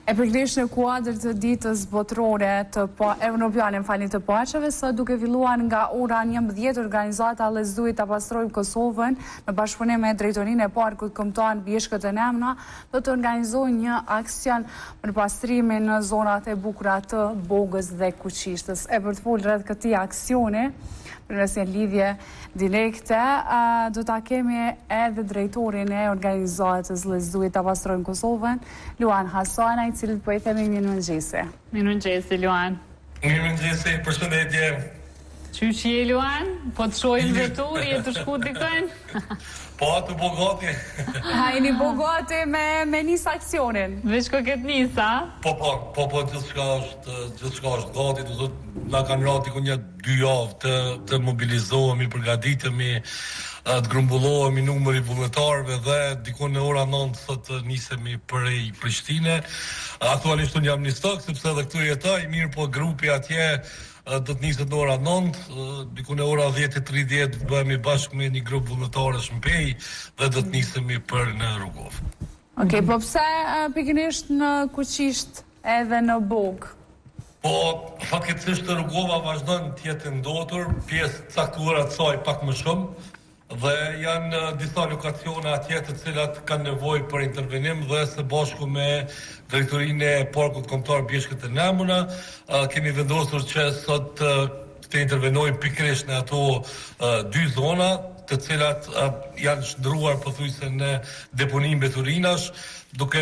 Pikërisht në kuadër të ditës botërore europiane të paqeve, sot duke filluar nga ora 11 organizata Lezdujt ta pastrojmë Kosovën në bashkëpunim me drejtorinë e Parkut Kombëtar Bjeshkët e Nemna, do të organizojë një aksion për pastrimin në zonat e bukura të Bogës dhe Kuqishtës. Për të folur rreth këtij aksioni, përmes një lidhje direkte, do ta kemi edhe drejtorin e organizatës Lezdujt ta pastrojmë Kosovën, Luan Hasana, i cili po i themi mirëmëngjesi. Mirëmëngjesi, Luan. Mirëmëngjesi, përshëndetje. Qysh je, Luan? Po të shojmë dhe tu, je të shku dikën? Po, të bogati. Jeni bogati me nis aksionin. Veç ko këtë nisa? Po, gjithçka është gati, do të na kanë rati ku një 2 javë të mobilizohemi, përgatitemi, të grumbullohemi numëri vullnetarëve dhe dikon në ora 9 sot nisemi për Prishtine. Aktualisht unë jam në Stok, sepse edhe këtu jetoj, mirë po grupi atje do të niset në ora 9, dikun e ora 10:30 bëhemi bashkë me një grup vullnetarësh në Pej dhe do të nisemi për në Rugov. Okej, po pse pikërisht në Kuqisht edhe në Bogë? Po, fatkeqësisht Rugova vazhdon të jetë ndotur, pjesë caktuara të saj pak më shumë, dhe janë disa lokacione atje të cilat kanë nevojë për intervenim dhe së bashku me drejtorinë e Parkut Kombëtar Bjeshkët e Nemna kemi vendosur që sot të intervenojmë pikërisht në ato 2 zona, të cilat janë shndruar pothuajse në deponi mbeturinash, duke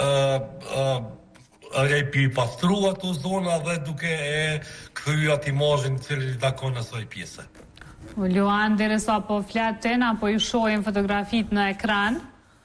e pastru ato zona dhe duke e kthyer atë imazhin i cili takon asaj pjese. Luan, derisa po flet tena, po ju shohim fotografit në ekran,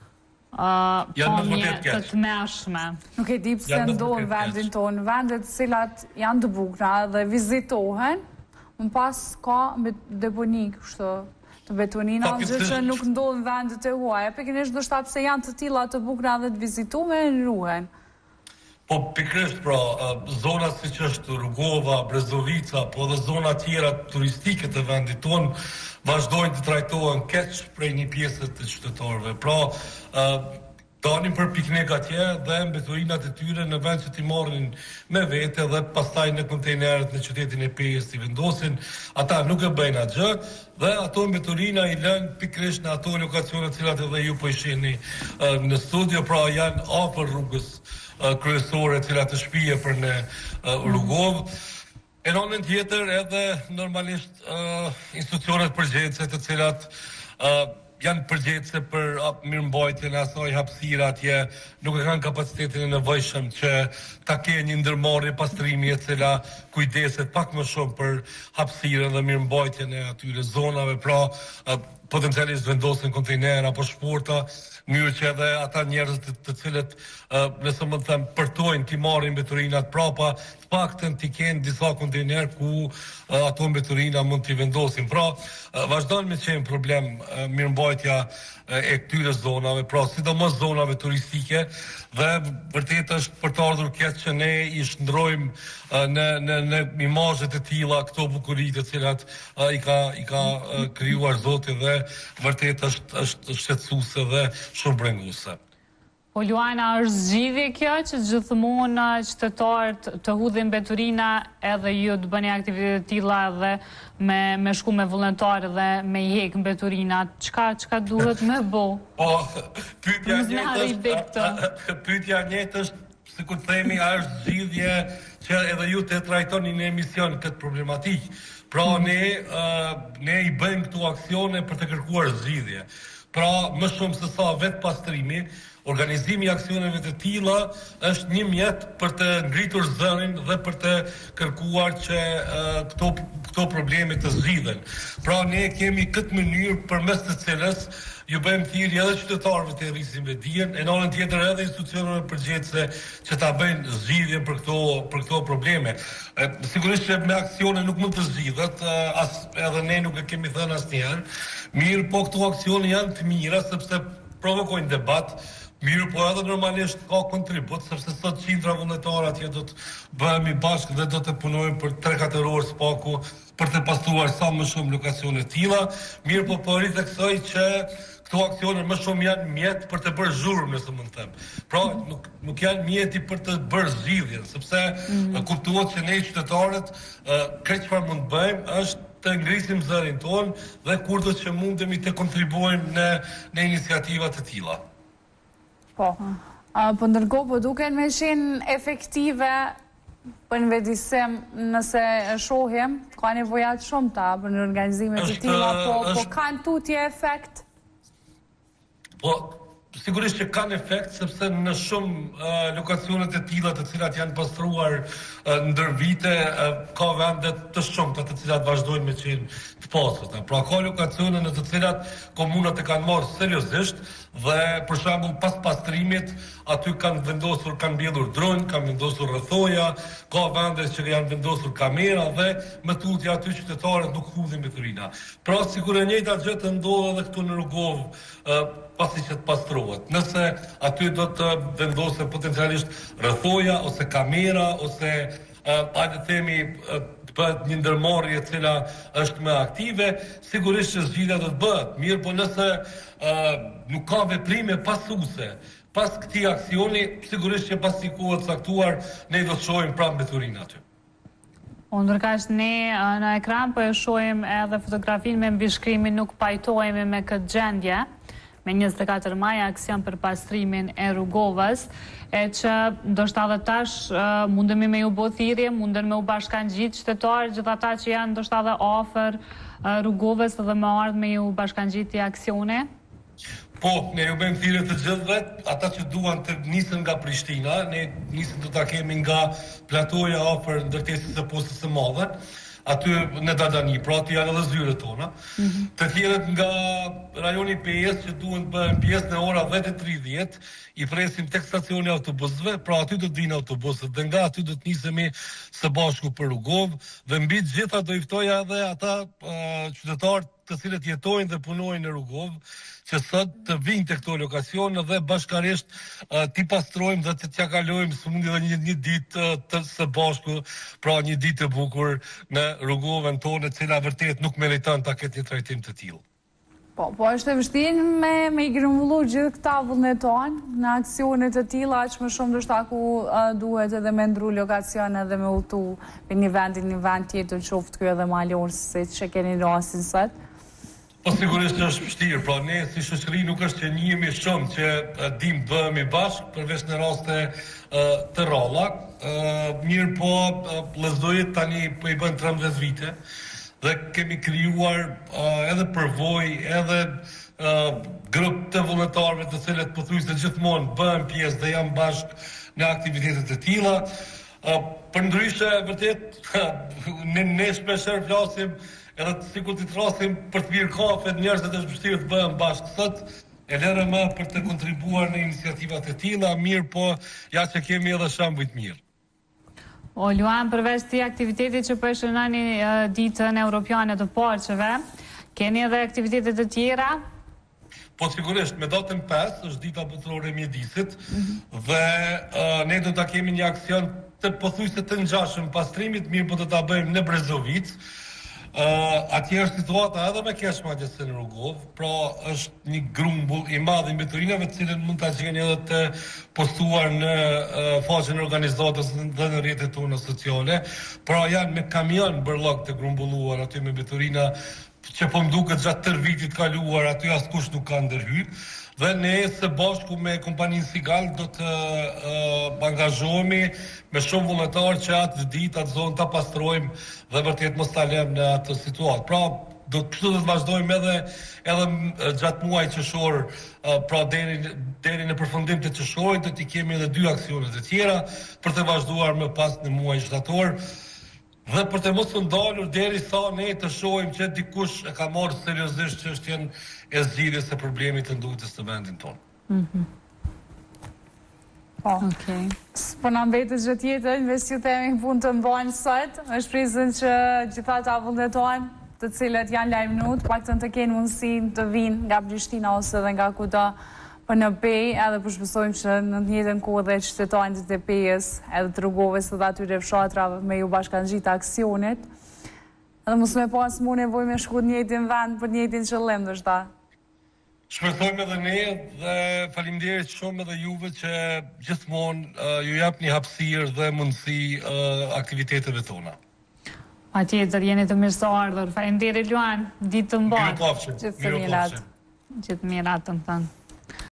janë të tmeshme. Nuk e di pse ndodh vendin tonë, vendet cilat janë të bukura dhe vizitohen, më pas ka me deponi kështu të betonina, gjë që nuk ndodh në vendet e huaja. Pikërisht do shta pse janë të tilla të bukura dhe të vizituar ruhen. Po pikërisht pra, zona si që është Rugova, Brezovica, po dhe zona tjera turistike të vendit tonë, vazhdojnë të trajtohen keq prej një pjesë të qytetarëve. Pra, danin për piknik atje dhe mbeturinat e tyre në vend që t'i marrin me vete dhe pastaj në kontejnerët në qytetin e Pejës t'i vendosin, ata nuk e bëjnë atë gjë dhe ato mbeturina i lënë pikërisht në ato lokacione të cilat edhe ju po i shihni në studio, pra janë afër rrugës kryesore cilat të shpije për në Rugov. E në anën tjetër edhe normalisht institucionet përgjegjëse të cilat janë përgjegjëse për mirëmbajtjen e asaj hapësire atje, nuk e kanë kapacitetin e nevojshëm që ta kenë një ndërmarrje pastrimi e cila kujdeset pak më shumë për hapësiren dhe mirëmbajtjen e atyre zonave, pra potencialisht vendosin kontejnera apo shporta, mënyrë që edhe ata njerëz të cilët nëse më të them përtojnë t'i marrin mbeturinat prapa, të paktën t'i kenë disa kontejner ku ato mbeturina mund t'i vendosin. Pra, vazhdon me qenë problem mirëmbajtja e këtyre zonave, pra sidomos zonave turistike, dhe vërtet është për të ardhur keq që ne i shndrojmë në imazhe të tilla këto bukuri të cilat i ka krijuar Zoti dhe vërtet është shqetësuese dhe shumë brenguese. Po Luana, është zgjidhje kjo që gjithmonë qytetarët të hudhin mbeturina edhe ju të bëni aktivitete të tilla dhe me shku me vullnetarë dhe me i hek mbeturinat, çka duhet me bë? Po, pyetja njëjtë është, sikur themi, a është zgjidhje që edhe ju të trajtoni në emision këtë problematikë. Pra ne i bëjmë këtu aksione për të kërkuar zgjidhje. Pra, më shumë se sa vetë pastrimi, organizimi i aksioneve të tilla është një mjet për të ngritur zërin dhe për të kërkuar që këto probleme të zgjidhen. Pra ne kemi këtë mënyrë përmes të cilës ju bëjmë thirrje edhe qytetarëve të rrisin me dijen, e në anën tjetër edhe institucioneve përgjegjëse që ta bëjnë zgjidhjen për këto probleme. Sigurisht që me aksione nuk mund të zgjidhet, edhe ne nuk e kemi thënë asnjëherë, mirë po këto aksione janë të mira sepse provokojnë debat. Mirë, po edhe normalisht ka kontribut, sepse sot qindra vullnetare atje do të bëhemi bashkë dhe do të punojmë për 3-4 orë spaku për të pastruar sa më shumë lokacione tilla. Mirë, po rritë kësaj që këto aksione më shumë janë mjet për të bërë zhurmë, nëse mund të them. Pra, nuk janë mjeti për të bërë zgjidhjen, sepse kuptohet që ne qytetarët këtë çfarë mund të bëjmë është të ngrisim zërin tonë dhe kurdo që mundemi të kontribuojmë në iniciativa të tilla. Po. Po ndërkohë po duken me qenë efektive për në vedisim nëse shohim, ka nevojat shumë ta për në organizimet të tilla, po kanë tutje efekt? Po, sigurisht që kanë efekt, sepse në shumë lokacionet e tilla të cilat janë pastruar ndër vite, ka vende të shumta të cilat vazhdojnë me qenë të pastërta. Pra ka lokacione në të cilat komunat e kanë marrë seriozisht dhe për shembull pas pastrimit aty kanë vendosur, kanë mbjellur dronj, kanë vendosur rrethoja, ka vende që janë vendosur kamera dhe me tutje aty qytetarët nuk hudhin mbeturina. Pra sikur e njëjta gjë të ndodhë edhe këtu në Rrugovë pasi që të pastrohet. Nëse aty do të vendosen potencialisht rrethoja ose kamera ose hajde themi bëhet një ndërmarrje e cila është më aktive, sigurisht që zgjidhja do të bëhet. Mirë, po nëse nuk ka veprime pasuese pas këtij aksioni, sigurisht që pas një kohe të caktuar ne do të shohim prapë mbeturin aty. Ndërkaq ne në ekran po e shohim edhe fotografinë me mbishkrimin "Nuk pajtohemi me këtë gjendje", me 24 maj aksion për pastrimin e Rrugovës, e që ndoshta edhe tash mundemi me ju bë thirrje, munden me u bashkangjit qytetarë, gjithë ata që janë ndoshta edhe afër Rrugovës dhe më ardh me ju bashkangjitje aksione? Po, ne ju bëjmë thirrje të gjithëve, ata që duan të nisën nga Prishtina, ne nisën do ta kemi nga platoja afër ndërtesës së postës së madhe. Aty në Dadani, pra aty janë edhe zyret tona. Të tjerët nga rajoni PS që duhen të bëhen pjesë në ora 10:30, i presim tek stacioni autobusëve, pra aty do të vinë autobusët dhe nga aty do të nisemi së bashku për Rrugovë dhe mbi të gjitha do i ftoja edhe ata qytetarë të cilët jetojnë dhe punojnë në Rrugovë, që sot të vinë të këto lokacione dhe bashkarisht t'i pastrojmë dhe të t'ja kalojmë së mundi dhe një ditë së bashku, pra një ditë të bukur në Rrugovën tonë, cila vërtet nuk meriton ta ketë një trajtim të tillë. Po është e vështirë me i grumbullu gjithë këta vullneton në aksionet të tilla, aq më shumë ndoshta ku duhet edhe me ndru lokacione dhe me udhtu në një vend tjetër, qoftë ky edhe malor, siç e keni rastin sot. Po sigurisht është vështirë, pra ne si shoqëri nuk është që njihemi shumë që dim bëhemi bashkë përveç në raste të rralla. Mirë po Lëzdojit tani po i bën 13 vite dhe kemi krijuar edhe përvojë, edhe grup të vullnetarëve të cilët pothuajse gjithmonë bëhen pjesë dhe janë bashkë në aktivitetet e tilla. Përndryshe vërtet ne shpeshherë flasim edhe sikur të thrasim për të pirë kafe, njerëzit është vështirë të bëhen bashkë sot, e lërë më për të kontribuar në iniciativat e tilla, mirë po ja që kemi edhe shembuj të mirë. O Luan, përveç këtij aktiviteti që po e shënoni ditën europiane të porçeve, keni edhe aktivitete të tjera? Po sigurisht, me datën 5 është dita botërore e mjedisit dhe ne do ta kemi një aksion të pothuajse të ngjashëm pastrimit, mirë po do ta bëjmë në Brezovicë. Atje është situata edhe me keq madje se në Rrugovë, pra është një grumbull i madh i mbeturinave të cilën mund ta gjeni edhe të postuar në faqen e organizatës dhe në rrjetet tona sociale, pra janë me kamion bërllog të grumbulluar aty me mbeturina që po mduket gjatë tërë vitit kaluar, aty askush nuk ka ndërhyrë. Dhe ne së bashku me kompaninë Sigal do të angazhohemi me shumë vullnetarë që atë ditë, atë zonë ta pastrojmë dhe vërtet mos ta lëmë në atë situatë. Pra, do të vazhdojmë edhe gjatë muajit qershor, pra deri në përfundim të qershorit do të kemi edhe 2 aksione të tjera për të vazhduar më pas në muajin shtator. Dhe për të mos u ndalur derisa ne të shohim që dikush e ka marrë seriozisht çështjen e zgjidhjes së problemit të ndujtës të vendit tonë. Po. Okej. Po na mbetet gjë tjetër, veç ju themi punë të mbajnë sot, është shpresën që gjithë ata vullnetojnë, të cilët janë lajmëruar, paktën të kenë mundësinë të vinë nga Prishtina ose edhe nga kudo për në pej, edhe përshpesojmë që në të njëjtën kohë dhe qytetarët e Pejës, edhe të Rrugovës dhe atyre fshatrave me ju bashkangjit aksionit. Edhe mos me pas mu nevojë me shku në njëjtin vend për njëjtin qëllim, ndoshta. Shpresojmë edhe ne dhe faleminderit shumë edhe juve që gjithmonë ju japni hapësirë dhe mundësi aktiviteteve tona. Patjetër, jeni të mirë se ardhur. Faleminderit Luan, ditë të mbarë. Mirupafshim. Gjithë mirat të thënë.